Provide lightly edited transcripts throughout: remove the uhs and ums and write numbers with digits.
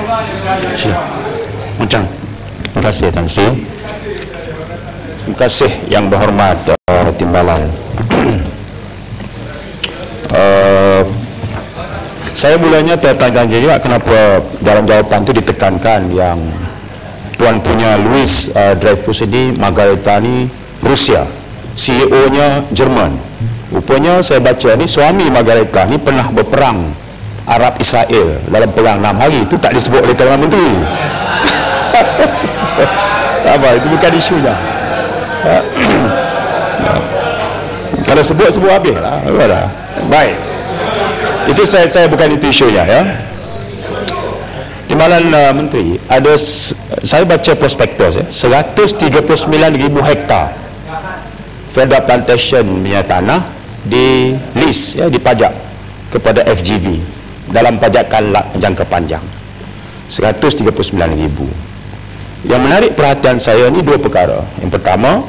Macam. Terima kasih Tan Sri. Terima kasih yang berhormat Timbalan. Saya mulanya tertanya juga kenapa dalam jawapan itu ditekankan yang tuan punya Louis Dreyfus ini Margaretani Rusia, CEO-nya Jerman. Rupanya saya baca ni suami Margaretani pernah berperang Arab Israel dalam perang 6 hari. Itu tak disebut oleh Perdana Menteri. Apa itu bukan isunya. Kalau sebut habis lah. Baik. Itu saya bukan itu isunya ya. Timbalan Menteri, ada saya baca prospektus ya, 139,000 hektar Federal Plantation punya tanah di list ya, dipajak kepada FGV dalam pajakan jangka panjang 139,000. Yang menarik perhatian saya ni dua perkara. Yang pertama,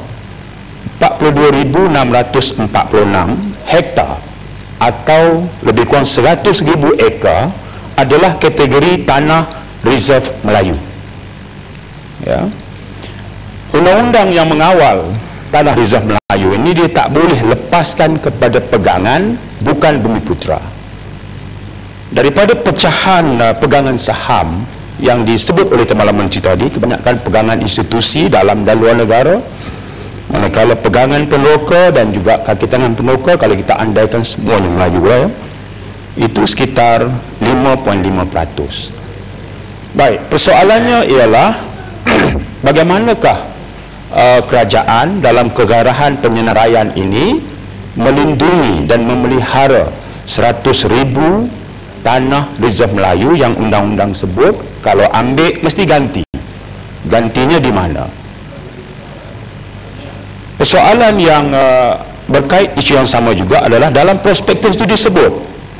42,646 hektar atau lebih kurang 100,000 ekar adalah kategori tanah reserve Melayu. Ya. Undang-undang yang mengawal tanah reserve Melayu ini dia tak boleh lepaskan kepada pegangan bukan Bumiputera. Daripada pecahan pegangan saham yang disebut oleh Timbalan Menteri tadi, kebanyakan pegangan institusi dalam dan luar negara, manakala pegangan peneroka dan juga kaki tangan peneroka, kalau kita andaikan semuanya Melayu ya, itu sekitar 5.5%. Baik, persoalannya ialah bagaimanakah kerajaan dalam kegarahan penyenaraian ini melindungi dan memelihara 100,000 tanah reserve Melayu yang undang-undang sebut kalau ambil mesti ganti. Gantinya di mana? Persoalan yang berkait isu yang sama juga adalah dalam prospektus itu disebut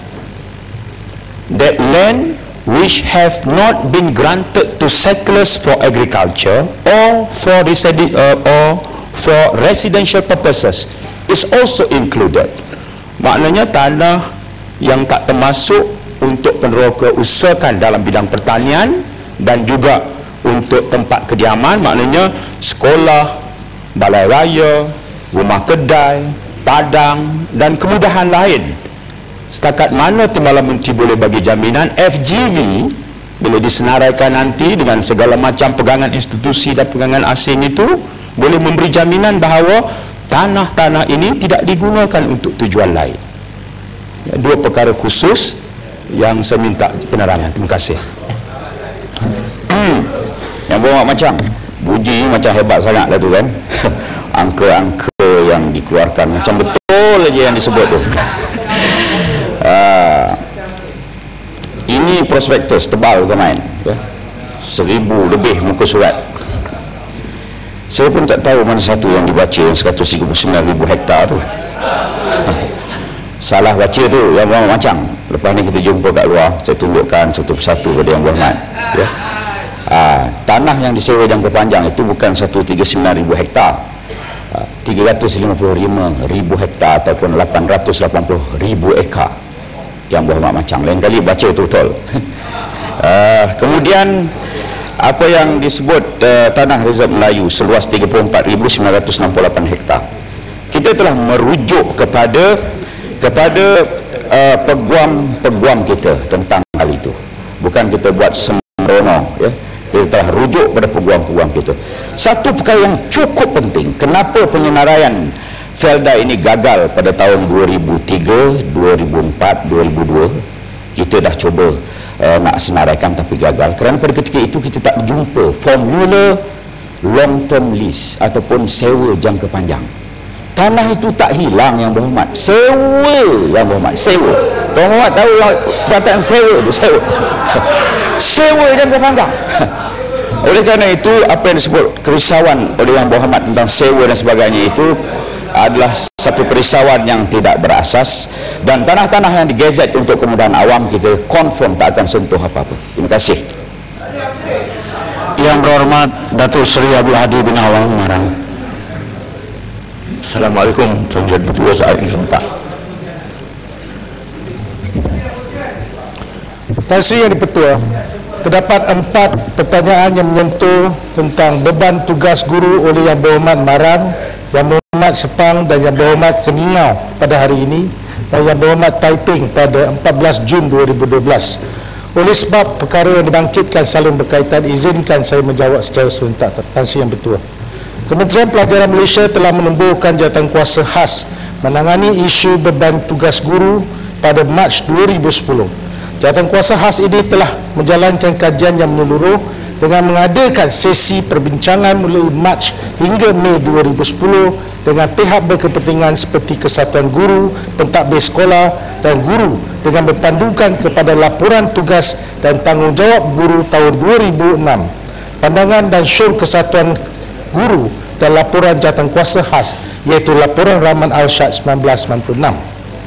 that land which have not been granted to settlers for agriculture or for residential purposes is also included. Maknanya tanah yang tak termasuk untuk peneroka usahakan dalam bidang pertanian dan juga untuk tempat kediaman, maknanya sekolah, balai raya, rumah kedai, padang dan kemudahan lain. Setakat mana Timbalan Menteri boleh bagi jaminan FGV bila disenaraikan nanti dengan segala macam pegangan institusi dan pegangan asing itu boleh memberi jaminan bahawa tanah-tanah ini tidak digunakan untuk tujuan lain. Ya, dua perkara khusus yang saya minta penerangan. Terima kasih. Yang buat macam Buji macam hebat sangat lah tu kan. Angka-angka yang dikeluarkan macam betul aja yang disebut tu. Ini prospektus tebal ke main ya? 1,000 lebih muka surat. Saya pun tak tahu mana satu yang dibaca yang 139,000 hektar tu. Salah baca tu yang macam. Lepas ni kita jumpa kat luar, saya tunjukkan satu persatu pada yang berhormat ya. Tanah yang disewa jangka panjang itu bukan 139,000 hektar, 355,000 hektar ataupun 880,000 ekar yang berhormat macam. Lain kali baca itu betul. Kemudian apa yang disebut tanah reserve Melayu seluas 34,968 hektar, kita telah merujuk kepada peguam kita tentang hal itu. Bukan kita buat sembrono ya. Kita telah rujuk pada peguam-peguam kita. Satu perkara yang cukup penting, kenapa penyenaraian Felda ini gagal pada tahun 2003, 2004, 2002. Kita dah cuba nak senaraikan tapi gagal kerana pada ketika itu kita tak jumpa formula long term lease ataupun sewa jangka panjang. Tanah itu tak hilang yang berhormat, sewa yang berhormat, sewa. Tuan Muhammad tahu perkataan sewa itu, sewa. Sewa jangka panjang. Oleh kerana itu apa yang disebut kerisauan oleh yang berhormat tentang sewa dan sebagainya itu adalah satu kerisauan yang tidak berasas, dan tanah-tanah yang digezet untuk kemudahan awam kita confirm tak akan sentuh apa-apa. Terima kasih. Yang berhormat Datuk Seri Abdul Hadi bin Awang Marang. Assalamualaikum. Tuan Jadi Ketua saat ini sempat. Tan Sri Yang di-Pertua, terdapat 4 pertanyaan yang menyentuh tentang beban tugas guru oleh Yang Berhormat Marang, Yang Berhormat Sepang dan Yang Berhormat Keningau pada hari ini dan Yang Berhormat Taiping pada 14 Jun 2012. Oleh sebab perkara yang dibangkitkan saling berkaitan, izinkan saya menjawab secara serentak. Tan Sri Yang Bertuah. Kementerian Pelajaran Malaysia telah menembuhkan jawatankuasa khas menangani isu beban tugas guru pada Mac 2010. Jawatankuasa khas ini telah menjalankan kajian yang menyeluruh dengan mengadakan sesi perbincangan mulai Mac hingga Mei 2010 dengan pihak berkepentingan seperti Kesatuan Guru, Pentadbir Sekolah dan guru dengan berpandukan kepada laporan tugas dan tanggungjawab guru tahun 2006, pandangan dan syur Kesatuan Guru dan laporan jawatankuasa khas iaitu laporan Rahman Arsyad 1996.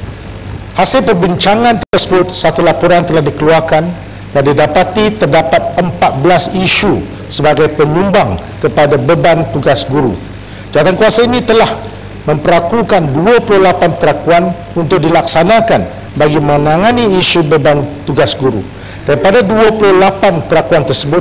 Hasil perbincangan tersebut, satu laporan telah dikeluarkan dan didapati terdapat 14 isu sebagai penyumbang kepada beban tugas guru. Jawatankuasa ini telah memperakukan 28 perakuan untuk dilaksanakan bagi menangani isu beban tugas guru. Daripada 28 perakuan tersebut,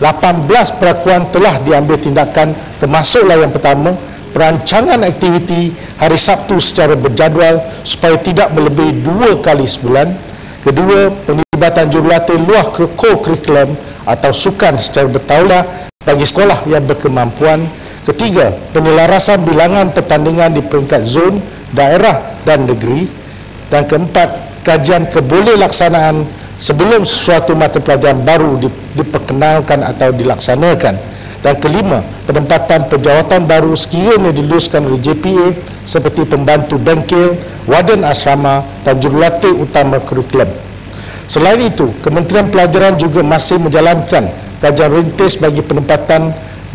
18 perakuan telah diambil tindakan, termasuklah yang pertama, perancangan aktiviti hari Sabtu secara berjadual supaya tidak melebihi 2 kali sebulan. Kedua, penglibatan jurulatih luar co-curriculum atau sukan secara bertaulah bagi sekolah yang berkemampuan. Ketiga, penyelarasan bilangan pertandingan di peringkat zon, daerah dan negeri. Dan keempat, kajian keboleh laksanaan sebelum suatu mata pelajaran baru diperkenalkan atau dilaksanakan. Dan kelima, penempatan pejawatan baru sekiranya diluluskan oleh JPA seperti pembantu bengkel, warden asrama dan jurulatih utama kurikulum. Selain itu, Kementerian Pelajaran juga masih menjalankan kajian rintis bagi penempatan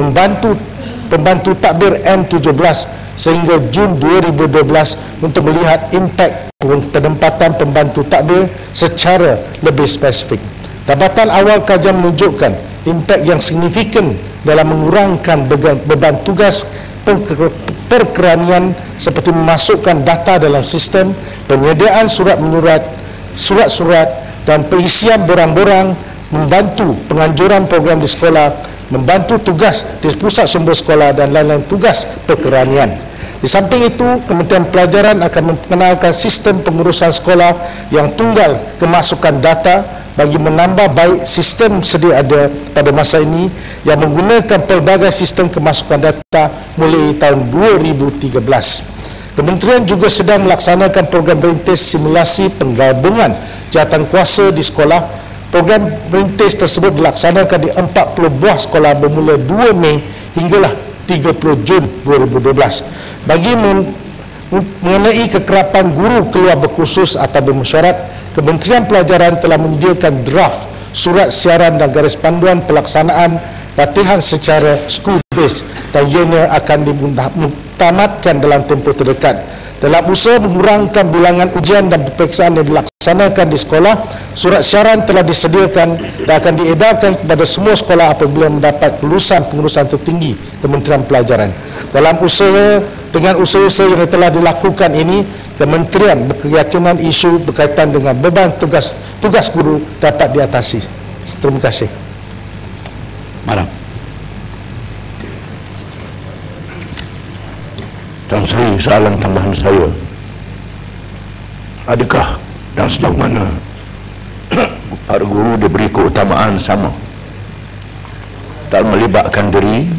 pembantu takbir M17 sehingga Jun 2012 untuk melihat impak penempatan pembantu takbir secara lebih spesifik. Dapatan awal kajian menunjukkan impak yang signifikan dalam mengurangkan beban tugas perkeranian seperti memasukkan data dalam sistem, penyediaan surat-surat dan perisian borang-borang, membantu penganjuran program di sekolah, membantu tugas di pusat sumber sekolah dan lain-lain tugas perkeranian. Di samping itu, Kementerian Pelajaran akan memperkenalkan sistem pengurusan sekolah yang tunggal kemasukan data bagi menambah baik sistem sedia ada pada masa ini yang menggunakan pelbagai sistem kemasukan data mulai tahun 2013. Kementerian juga sedang melaksanakan program perintis simulasi penggabungan jawatankuasa di sekolah. Program perintis tersebut dilaksanakan di 40 buah sekolah bermula 2 Mei hinggalah 30 Jun 2012. Bagi mengenai kekerapan guru keluar berkursus atau bermesyuarat, Kementerian Pelajaran telah menyediakan draft surat siaran dan garis panduan pelaksanaan latihan secara school based dan ianya akan ditamatkan dalam tempoh terdekat. Dalam usaha mengurangkan bilangan ujian dan peperiksaan yang dilaksanakan di sekolah, surat siaran telah disediakan dan akan diedarkan kepada semua sekolah apabila mendapat kelulusan pengurusan tertinggi Kementerian Pelajaran. Dalam dengan usaha yang telah dilakukan ini, Kementerian berkeyakinan isu berkaitan dengan beban tugas guru dapat diatasi. Terima kasih. Marang. Tan Sri, soalan tambahan saya, adakah dan sejauh mana para guru diberi keutamaan sama tak melibatkan diri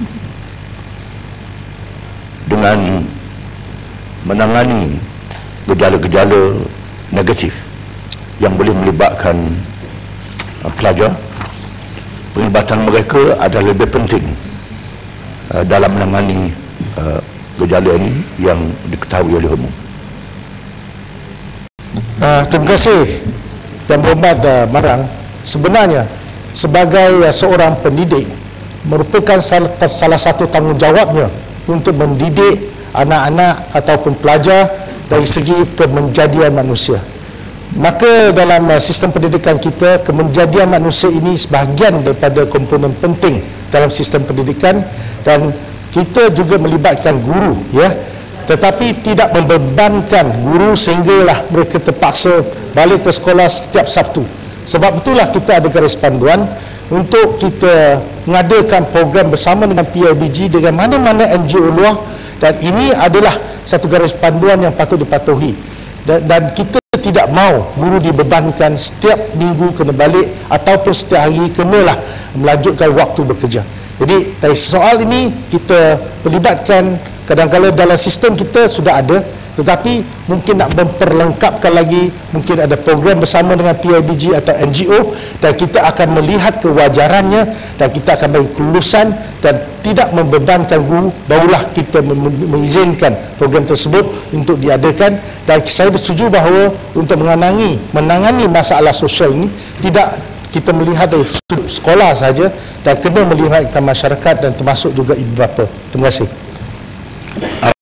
dengan menangani gejala-gejala negatif yang boleh melibatkan pelajar? Penglibatan mereka adalah lebih penting dalam menangani gejala ini yang diketahui oleh umum. Terima kasih Yang Berhormat Marang. Sebenarnya sebagai seorang pendidik merupakan salah satu tanggungjawabnya untuk mendidik anak-anak ataupun pelajar dari segi kemenjadian manusia. Maka dalam sistem pendidikan kita, kemenjadian manusia ini sebahagian daripada komponen penting dalam sistem pendidikan dan kita juga melibatkan guru, ya, tetapi tidak membebankan guru sehinggalah mereka terpaksa balik ke sekolah setiap Sabtu. Sebab itulah kita ada garis panduan untuk kita mengadakan program bersama dengan PIBG dengan mana-mana NGO luar, dan ini adalah satu garis panduan yang patut dipatuhi, dan kita tidak mahu guru dibebankan setiap minggu kena balik ataupun setiap hari kenalah melanjutkan waktu bekerja. Jadi dari soal ini kita perlibatkan, kadang-kadang dalam sistem kita sudah ada, tetapi mungkin nak memperlengkapkan lagi, mungkin ada program bersama dengan PIBG atau NGO, dan kita akan melihat kewajarannya dan kita akan bagi kelulusan dan tidak membebankan guru, barulah kita mengizinkan program tersebut untuk diadakan. Dan saya bersetuju bahawa untuk menangani masalah sosial ini tidak kita melihat dari sekolah saja, dan kena melibatkan masyarakat dan termasuk juga ibu bapa. Terima kasih.